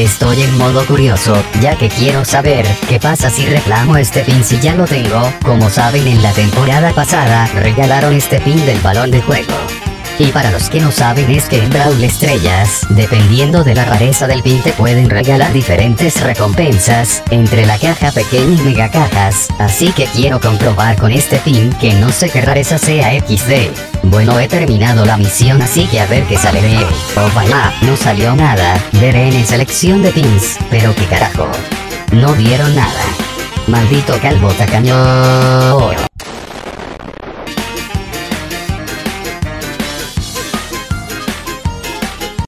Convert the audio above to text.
Estoy en modo curioso, ya que quiero saber qué pasa si reclamo este pin si ya lo tengo. Como saben, en la temporada pasada regalaron este pin del balón de juego. Y para los que no saben, es que en Brawl Estrellas, dependiendo de la rareza del pin, te pueden regalar diferentes recompensas, entre la caja pequeña y mega cajas. Así que quiero comprobar con este pin que no sé qué rareza sea XD. Bueno, he terminado la misión, así que a ver qué sale de él. Oh vaya, no salió nada. Veré en selección de pins, pero qué carajo. No dieron nada. Maldito calvo tacaño.